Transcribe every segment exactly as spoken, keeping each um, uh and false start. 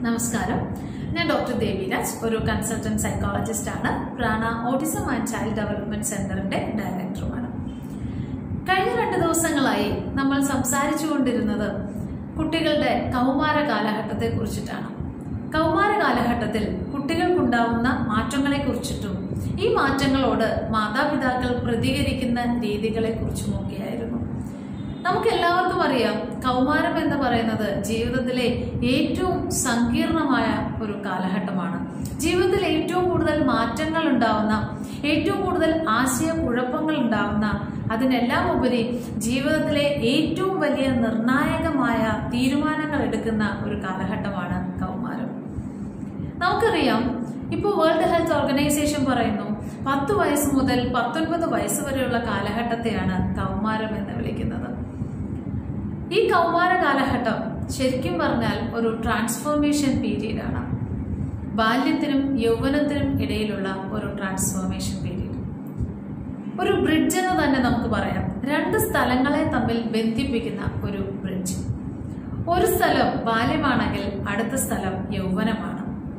നമസ്കാരം, ഞാൻ ഡോക്ടർ ദേവിരാജ്, ഒരു കൺസൾട്ടന്റ് സൈക്കോളജിസ്റ്റ് ആണ്. പ്രാണ ഓട്ടിസം ആൻഡ് ചൈൽഡ് ഡെവലപ്മെന്റ് സെന്ററിന്റെ ഡയറക്ടറുമാണ്. കഴിഞ്ഞ രണ്ട് ദിവസങ്ങളായി നമ്മൾ സംസാരിച്ചുകൊണ്ടിരുന്നത് കുട്ടികളുടെ കൗമാര കാലഘട്ടത്തെ കുറിച്ചിട്ടാണ്. കൗമാര കാലഘട്ടത്തിൽ കുട്ടികൾക്കുണ്ടാവുന്ന മാറ്റങ്ങളെ കുറിച്ചിട്ടും ഈ മാറ്റങ്ങളോട് മാതാപിതാക്കൾ പ്രതികരിക്കുന്ന രീതികളെ കുറിച്ചുമൊക്കെയായിരുന്നു. നമുക്ക് എല്ലാവർക്കും അറിയാം, കൗമാരം എന്ന് പറയുന്നത് ജീവിതത്തിലെ ഏറ്റവും സങ്കീർണമായ ഒരു കാലഘട്ടമാണ്. ജീവിതത്തിൽ ഏറ്റവും കൂടുതൽ മാറ്റങ്ങൾ ഉണ്ടാവുന്ന, ഏറ്റവും കൂടുതൽ ആശയക്കുഴപ്പങ്ങൾ ഉണ്ടാവുന്ന, അതിനെല്ലാം ഉപരി ജീവിതത്തിലെ ഏറ്റവും വലിയ നിർണായകമായ തീരുമാനങ്ങൾ എടുക്കുന്ന ഒരു കാലഘട്ടമാണ് കൗമാരം. നമുക്കറിയാം, ഇപ്പോൾ വേൾഡ് ഹെൽത്ത് ഓർഗനൈസേഷൻ പറയുന്നു പത്ത് വയസ്സ് മുതൽ പത്തൊൻപത് വയസ്സ് വരെയുള്ള കാലഘട്ടത്തെയാണ് കൗമാരം എന്ന് വിളിക്കുന്നത്. ഈ കൗമാര കാലഘട്ടം ശരിക്കും പറഞ്ഞാൽ ഒരു ട്രാൻസ്ഫോർമേഷൻ പീരീഡ് ആണ്. ബാല്യത്തിനും യൗവനത്തിനും ഇടയിലുള്ള ഒരു ട്രാൻസ്ഫോർമേഷൻ പീരീഡ്, ഒരു ബ്രിഡ്ജ് എന്ന് തന്നെ നമുക്ക് പറയാം. രണ്ട് സ്ഥലങ്ങളെ തമ്മിൽ ബന്ധിപ്പിക്കുന്ന ഒരു ബ്രിഡ്ജ്. ഒരു സ്ഥലം ബാല്യമാണെങ്കിൽ അടുത്ത സ്ഥലം യൗവനമാണ്.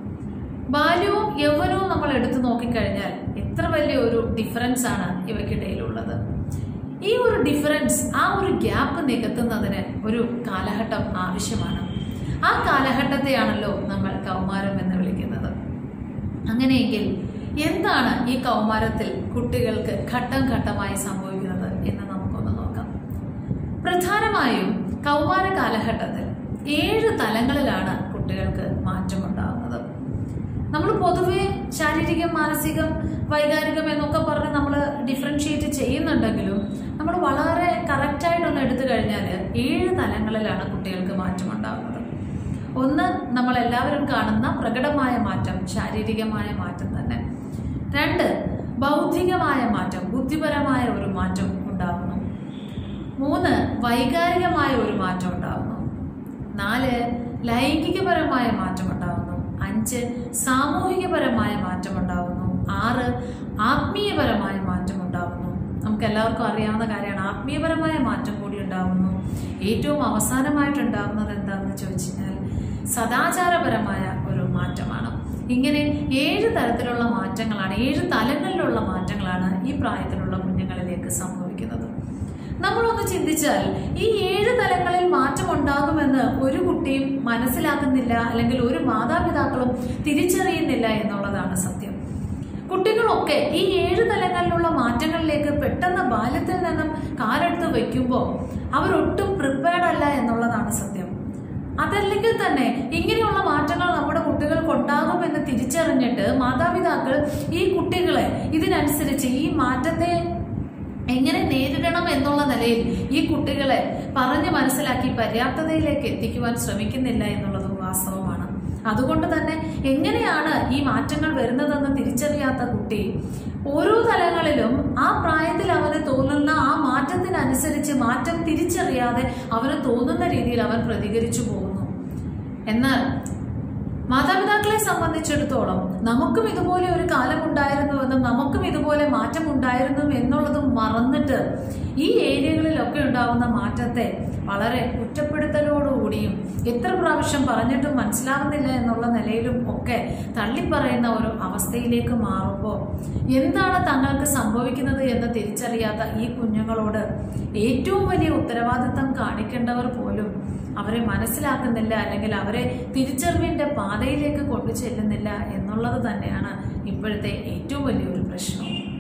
ബാല്യവും യൗവനവും നമ്മൾ എടുത്തു നോക്കിക്കഴിഞ്ഞാൽ എത്ര വലിയ ഒരു ഡിഫറൻസ് ആണ് ഇവയ്ക്കിടയിലുള്ളത്. ഈ ഒരു ഡിഫറൻസ്, ആ ഒരു ഗ്യാപ്പ് നികത്തുന്നതിന് ഒരു കാലഘട്ടം ആവശ്യമാണ്. ആ കാലഘട്ടത്തെയാണല്ലോ നമ്മൾ കൗമാരം എന്ന് വിളിക്കുന്നത്. അങ്ങനെയെങ്കിൽ എന്താണ് ഈ കൗമാരത്തിൽ കുട്ടികൾക്ക് ഘട്ടം ഘട്ടമായി സംഭവിക്കുന്നത് എന്ന് നമുക്കൊന്ന് നോക്കാം. പ്രധാനമായും കൗമാര കാലഘട്ടത്തിൽ ഏഴ് തലങ്ങളിലാണ് കുട്ടികൾക്ക് മാറ്റമുണ്ടാകുന്നത്. നമ്മൾ പൊതുവെ ശാരീരികം, മാനസികം, വൈകാരികം എന്നൊക്കെ പറഞ്ഞ് നമ്മൾ ഡിഫറൻഷിയേറ്റ് ചെയ്യുന്നുണ്ടെങ്കിലും നമ്മൾ വളരെ കറക്റ്റായിട്ടൊന്ന് എടുത്തു കഴിഞ്ഞാൽ ഏഴ് തലങ്ങളിലാണ് കുട്ടികൾക്ക് മാറ്റമുണ്ടാകുന്നത്. ഒന്ന്, നമ്മളെല്ലാവരും കാണുന്ന പ്രകടമായ മാറ്റം, ശാരീരികമായ മാറ്റം തന്നെ. രണ്ട്, ബൗദ്ധികമായ മാറ്റം, ബുദ്ധിപരമായ ഒരു മാറ്റം ഉണ്ടാകുന്നു. മൂന്ന്, വൈകാരികമായ ഒരു മാറ്റം ഉണ്ടാകുന്നു. നാല്, ലൈംഗികപരമായ മാറ്റം ഉണ്ടാകുന്നു. അഞ്ച്, സാമൂഹികപരമായ മാറ്റം ഉണ്ടാകുന്നു. ആറ്, ആത്മീയപരമായ മാറ്റം ഉണ്ടാകുന്നു. നമുക്ക് എല്ലാവർക്കും അറിയാവുന്ന കാര്യമാണ്, ആത്മീയപരമായ മാറ്റം കൂടി ഉണ്ടാകുന്നു. ഏറ്റവും അവസാനമായിട്ടുണ്ടാകുന്നത് എന്താണെന്ന് ചോദിച്ചു കഴിഞ്ഞാൽ സദാചാരപരമായ ഒരു മാറ്റമാണ്. ഇങ്ങനെ ഏഴ് തരത്തിലുള്ള മാറ്റങ്ങളാണ്, ഏഴ് തലങ്ങളിലുള്ള മാറ്റങ്ങളാണ് ഈ പ്രായത്തിലുള്ള കുഞ്ഞുങ്ങളിലേക്ക് സംഭവിക്കുന്നത്. നമ്മളൊന്ന് ചിന്തിച്ചാൽ ഈ ഏഴ് തലങ്ങളിൽ മാറ്റം ഉണ്ടാകുമെന്ന് ഒരു കുട്ടിയും മനസ്സിലാക്കുന്നില്ല, അല്ലെങ്കിൽ ഒരു മാതാപിതാക്കളും തിരിച്ചറിയുന്നില്ല എന്നുള്ളതാണ് സത്യം. കുട്ടികളൊക്കെ ഈ ഏഴ് തലങ്ങളിലുള്ള മാറ്റങ്ങളിലേക്ക് പെട്ടെന്ന് ബാല്യത്തിൽ നിന്നും കാലെടുത്ത് വയ്ക്കുമ്പോൾ അവരൊട്ടും പ്രിപ്പയർഡ് അല്ല എന്നുള്ളതാണ് സത്യം. അതല്ലെങ്കിൽ തന്നെ ഇങ്ങനെയുള്ള മാറ്റങ്ങൾ നമ്മുടെ കുട്ടികൾക്ക് ഉണ്ടാകുമെന്ന് തിരിച്ചറിഞ്ഞിട്ട് മാതാപിതാക്കൾ ഈ കുട്ടികളെ ഇതിനനുസരിച്ച് ഈ മാറ്റത്തെ എങ്ങനെ നേരിടണം എന്നുള്ള നിലയിൽ ഈ കുട്ടികളെ പറഞ്ഞ് മനസ്സിലാക്കി പര്യാപ്തതയിലേക്ക് എത്തിക്കുവാൻ ശ്രമിക്കുന്നില്ല എന്നുള്ളതും വാസ്തവമാണ്. അതുകൊണ്ട് തന്നെ എങ്ങനെയാണ് ഈ മാറ്റങ്ങൾ വരുന്നതെന്ന് തിരിച്ചറിയാത്ത കുട്ടി ഓരോ തലങ്ങളിലും ആ പ്രായത്തിൽ അവന് തോന്നുന്ന ആ മാറ്റത്തിനനുസരിച്ച് മാറ്റം തിരിച്ചറിയാതെ അവന് തോന്നുന്ന രീതിയിൽ അവൻ പ്രതികരിച്ചു പോകുന്നു. എന്നാൽ മാതാപിതാക്കളെ സംബന്ധിച്ചിടത്തോളം നമുക്കും ഇതുപോലെ ഒരു കാലം ഉണ്ടായിരുന്നുവെന്നും നമുക്കും ഇതുപോലെ മാറ്റം ഉണ്ടായിരുന്നു എന്നുള്ളതും മറന്നിട്ട് ഈ ഏരിയകളിലൊക്കെ ഉണ്ടാവുന്ന മാറ്റത്തെ വളരെ കുറ്റപ്പെടുത്തലോടുകൂടിയും എത്ര പ്രാവശ്യം പറഞ്ഞിട്ടും മനസ്സിലാവുന്നില്ല എന്നുള്ള നിലയിലും ഒക്കെ തള്ളിപ്പറയുന്ന ഒരു അവസ്ഥയിലേക്ക് മാറുമ്പോൾ എന്താണ് തങ്ങൾക്ക് സംഭവിക്കുന്നത് എന്ന് തിരിച്ചറിയാത്ത ഈ കുഞ്ഞുങ്ങളോട് ഏറ്റവും വലിയ ഉത്തരവാദിത്തം കാണിക്കേണ്ടവർ പോലും അവരെ മനസ്സിലാക്കുന്നില്ല, അല്ലെങ്കിൽ അവരെ തിരിച്ചറിവിന്റെ പാതയിലേക്ക് കൊണ്ടു ചെല്ലുന്നില്ല എന്നുള്ളത് തന്നെയാണ് ഇപ്പോഴത്തെ ഏറ്റവും വലിയൊരു പ്രശ്നം.